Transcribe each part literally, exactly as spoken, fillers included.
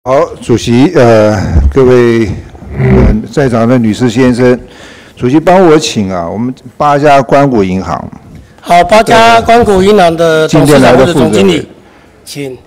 好，主席，呃，各位呃在场的女士先生，主席帮我请啊，我们八家官股银行。 好，八家官股银行的董事长或者总经理，请。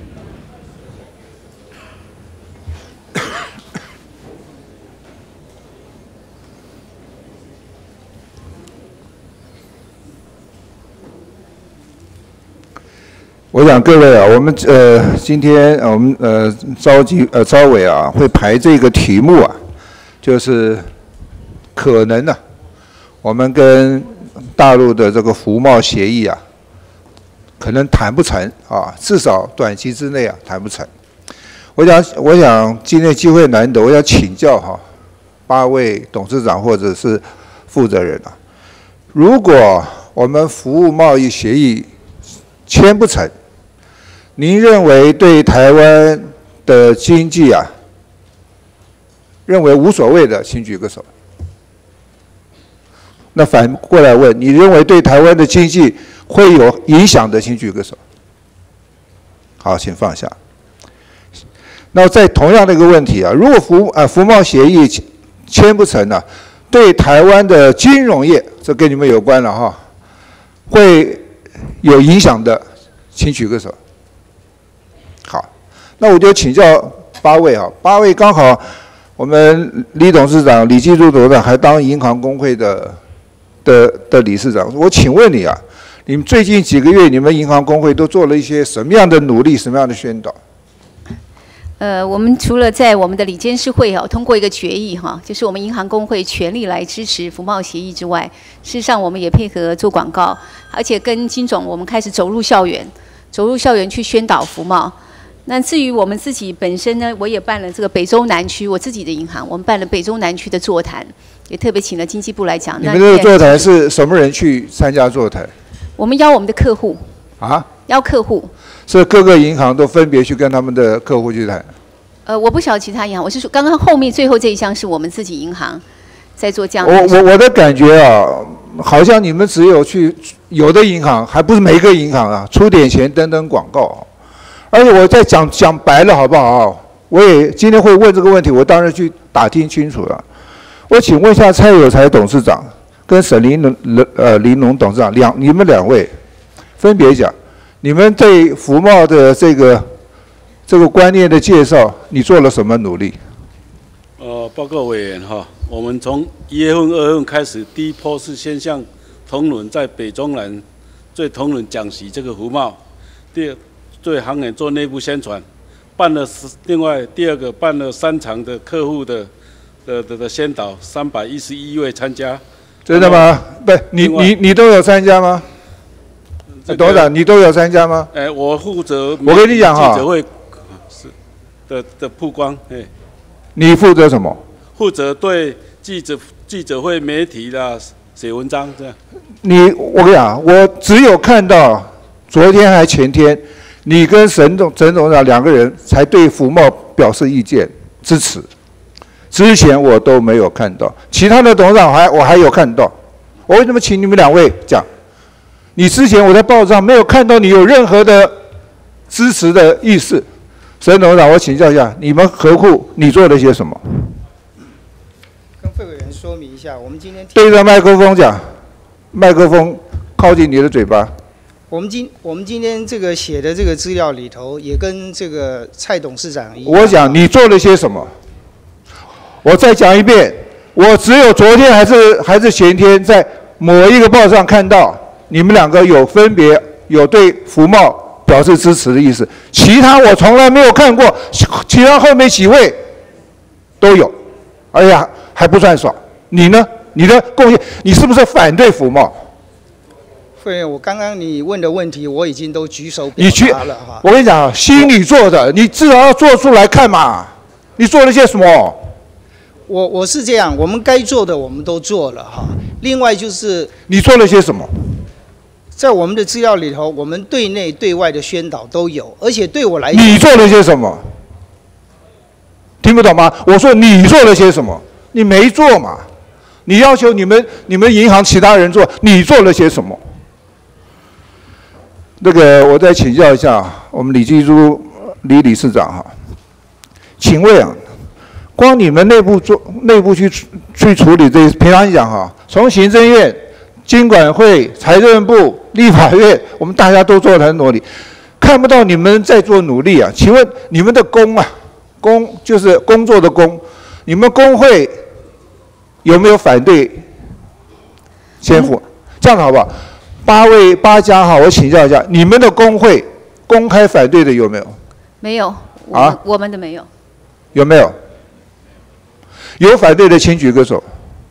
我想各位啊，我们呃今天我们呃召集呃召委啊会排这个题目啊，就是可能呢、啊，我们跟大陆的这个服贸协议啊，可能谈不成啊，至少短期之内啊谈不成。我想我想今天机会难得，我想请教哈、啊、八位董事长或者是负责人啊，如果我们服务贸易协议签不成，您认为对台湾的经济啊，认为无所谓的，请举个手。那反过来问，你认为对台湾的经济会有影响的，请举个手。好，请放下。那在同样的一个问题啊，如果服啊服贸协议签不成呢、啊，对台湾的金融业，这跟你们有关了哈，会有影响的，请举个手。好，那我就请教八位啊，八位刚好我们李董事长、李继柱董事长还当银行公会的的的理事长，我请问你啊，你们最近几个月你们银行公会都做了一些什么样的努力、什么样的宣导？ 呃，我们除了在我们的理监事会哈、啊、通过一个决议哈、啊，就是我们银行公会全力来支持服贸协议之外，事实上我们也配合做广告，而且跟金总我们开始走入校园，走入校园去宣导服贸。那至于我们自己本身呢，我也办了这个北中南区我自己的银行，我们办了北中南区的座谈，也特别请了经济部来讲。 你们这个座谈是什么人去参加座谈？ 我们邀我们的客户。 啊？ 邀客户。是各个银行都分别去跟他们的客户去谈。 呃，我不晓得其他银行，我是说刚刚后面最后这一项是我们自己银行在做这样的。 我我我的感觉啊，好像你们只有去有的银行，还不是每一个银行啊，出点钱登登广告、啊。而且我再讲讲白了好不好？我也今天会问这个问题，我当然去打听清楚了。我请问一下蔡有才董事长跟沈林农呃林农董事长两你们两位分别讲，你们对服贸的这个这个观念的介绍，你做了什么努力？ 呃，报告委员哈，我们从一月份、二月份开始，第一波是先向同仁在北中南对同仁讲习这个服贸，第二。对行业做内部宣传，办了另外第二个办了三场的客户的的的的宣导，三百一十一位参加。 真的吗？不，你你你都有参加吗？这个、董事长，你都有参加吗？ 哎，我负责。 我跟你讲哈， 记者会是的的曝光，哎。 你负责什么？ 负责对记者记者会媒体啦写文章这样。 你我跟你讲，我只有看到昨天还前天。你跟沈总、陈董事长两个人才对服贸表示意见支持，之前我都没有看到，其他的董事长还我还有看到。我为什么请你们两位讲？你之前我在报纸上没有看到你有任何的支持的意思。沈董事长，我请教一下，你们合库你做了些什么？ 跟费委员说明一下，我们今天对着麦克风讲，麦克风靠近你的嘴巴。 我们今我们今天这个写的这个资料里头，也跟这个蔡董事长一样。 我讲你做了些什么？我再讲一遍，我只有昨天还是还是前天在某一个报上看到你们两个有分别有对服贸表示支持的意思，其他我从来没有看过，其他后面几位都有，而且还不算少。你呢？你的贡献，你是不是反对服贸？ 对，我刚刚你问的问题，我已经都举手表达了哈。 我跟你讲，心里做的，你至少要做出来看嘛。你做了些什么？ 我我是这样，我们该做的我们都做了哈。另外就是你做了些什么？ 在我们的资料里头，我们对内对外的宣导都有，而且对我来讲， 你做了些什么？听不懂吗？我说你做了些什么？你没做嘛？你要求你们你们银行其他人做，你做了些什么？那个，我再请教一下我们李继珠李理事长哈， 请问啊，光你们内部做内部去去处理这，平常讲哈，从行政院、经管会、财政部、立法院，我们大家都做得很努力，看不到你们在做努力啊。请问你们的工啊，工就是工作的工，你们工会有没有反对先付？这样子好不好？八位八家哈，我请教一下，你们的工会公开反对的有没有？ 没有。 啊？ 我们的没有。 有没有？有反对的请举个手。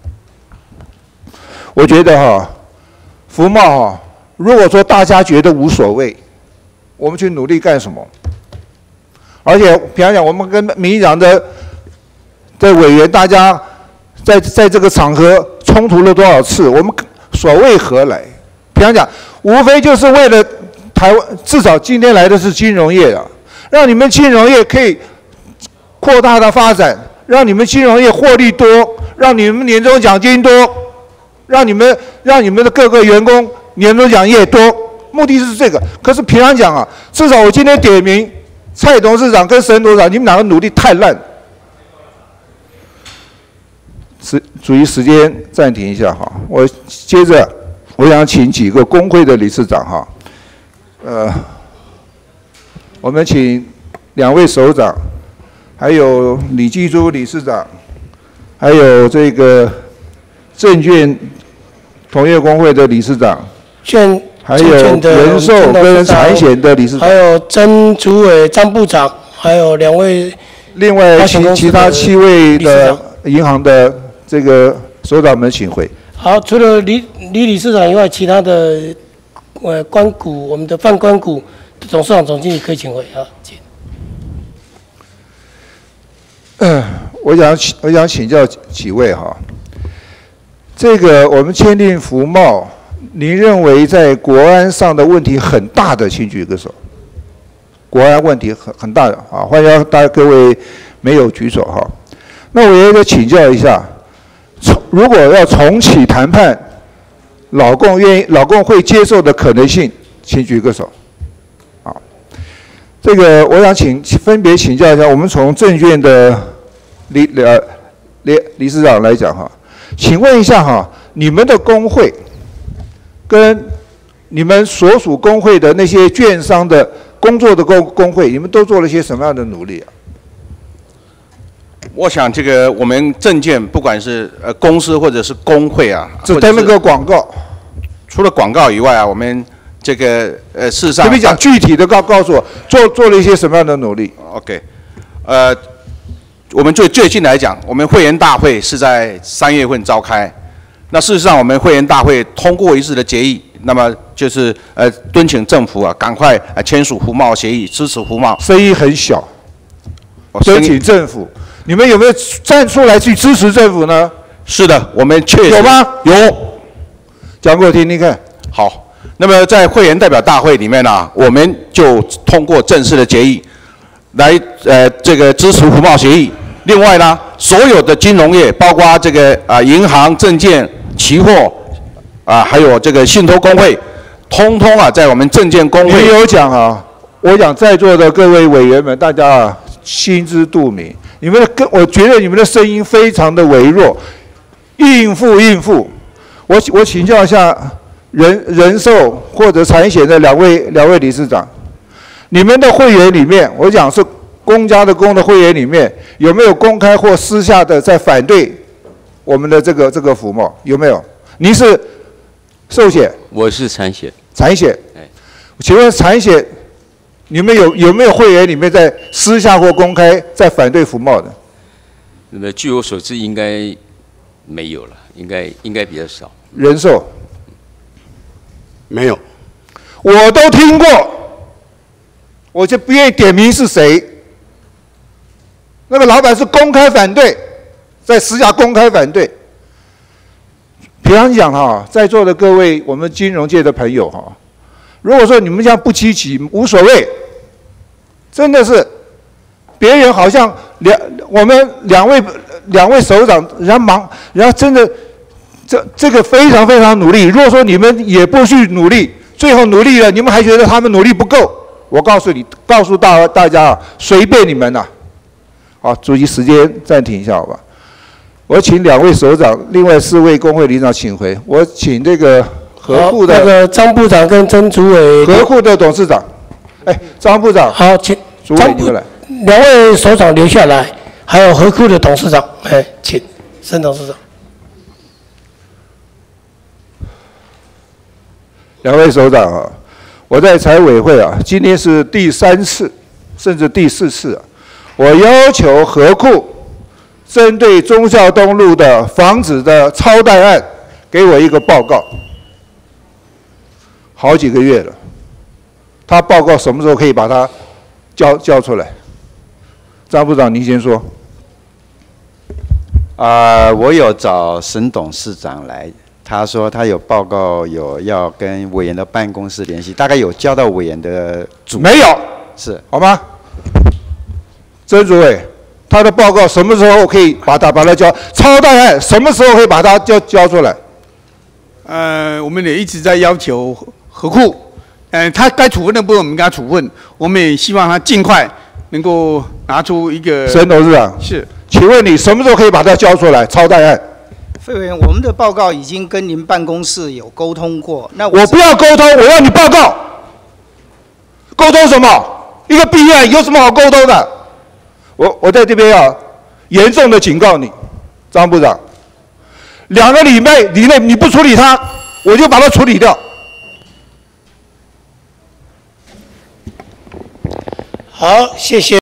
我觉得哈，服贸哈，如果说大家觉得无所谓，我们去努力干什么？而且平常讲，我们跟民进党的的委员，大家在在这个场合冲突了多少次？我们所谓何来？平常讲，无非就是为了台湾，至少今天来的是金融业啊，让你们金融业可以扩大的发展，让你们金融业获利多，让你们年终奖金多，让你们让你们的各个员工年终奖也多，目的是这个。可是平常讲啊，至少我今天点名蔡董事长跟沈董事长，你们两个努力太烂。时，注意时间暂停一下哈，我接着我想请几个工会的理事长哈，呃，我们请两位首长，还有李继珠理事长，还有这个证券同业工会的理事长， 券还有人寿跟产险的理事长， 还有曾主委张部长，还有两位， 另外其其他七位的银行的这个首长们请回。 好，除了李李理事长以外，其他的呃关股，我们的泛关股董事长、总经理可以请回啊，请。 嗯，我想我想请教几位哈，这个我们签订服贸，您认为在国安上的问题很大的，请举个手。国安问题很很大的啊，欢迎大家各位没有举手哈。那我也得请教一下，从如果要重启谈判，老共愿意老共会接受的可能性，请举个手。啊，这个我想请分别请教一下，我们从证券的理呃理理事长来讲哈，请问一下哈，你们的工会跟你们所属工会的那些券商的工作的工工会，你们都做了些什么样的努力啊？ 我想这个我们证券不管是呃公司或者是工会啊， 只登了个广告， 除了广告以外啊，我们这个呃事实上， 可不可以讲具体的告告诉我做做了一些什么样的努力 ？OK， 呃，我们最最近来讲，我们会员大会是在三月份召开。那事实上，我们会员大会通过一致的决议，那么就是呃敦请政府啊赶快啊签署服贸协议，支持服贸。 声音很小，敦请政府，你们有没有站出来去支持政府呢？ 是的，我们确实有吗？ 有， 讲给我听听看。 好，那么在会员代表大会里面呢、啊，我们就通过正式的决议，来呃这个支持服贸协议。另外呢，所有的金融业，包括这个啊、呃、银行、证券、期货啊、呃，还有这个信托工会，通通啊在我们证券工会。 你有讲啊，我讲在座的各位委员们，大家啊心知肚明。你们的跟我觉得你们的声音非常的微弱，应付应付。我我请教一下人人寿或者产险的两位两位理事长，你们的会员里面，我讲是公家的公的会员里面，有没有公开或私下的在反对我们的这个这个服贸？有没有？您是寿险？ 我是产险。 产险。 哎， 请问产险？你们有有没有会员里面在私下或公开在反对服贸的？ 那么据我所知，应该没有了，应该应该比较少。 人寿没有， 我都听过，我就不愿意点名是谁。那个老板是公开反对，在私下公开反对。平常讲哈，在座的各位我们金融界的朋友哈。如果说你们这样不积极，无所谓，真的是，别人好像两我们两位两位首长，人家忙，人家真的这这个非常非常努力。如果说你们也不去努力，最后努力了，你们还觉得他们努力不够，我告诉你，告诉大大家啊，随便你们呐、啊， 好，主席时间暂停一下，好吧？我请两位首长，另外四位工会理事长请回。我请这个和库的那个张部长跟曾主委， 和库的董事长，哎，张部长， 好，请主委你过来。 两位首长留下来，还有和库的董事长，哎，请沈董事长。 两位首长啊，我在财委会啊，今天是第三次，甚至第四次啊，我要求和库针对忠孝东路的房子的超贷案，给我一个报告。好几个月了，他报告什么时候可以把它交交出来？张部长，您先说。 啊、呃，我有找沈董事长来。他说他有报告，有要跟委员的办公室联系，大概有交到委员的主。 没有， 是好吗？曾主委，他的报告什么时候可以把它把它交？超贷案什么时候可以把它交交出来？ 呃，我们也一直在要求和库，呃，他该处分的部分我们给他处分，我们也希望他尽快能够拿出一个。 沈董事长是， 请问你什么时候可以把它交出来？超贷案？ 费委员，我们的报告已经跟您办公室有沟通过。那我不要沟通，我要你报告。沟通什么？一个弊案有什么好沟通的？我我在这边要严重的警告你，张部长，两个礼拜以内你不处理它，我就把它处理掉。 好，谢谢。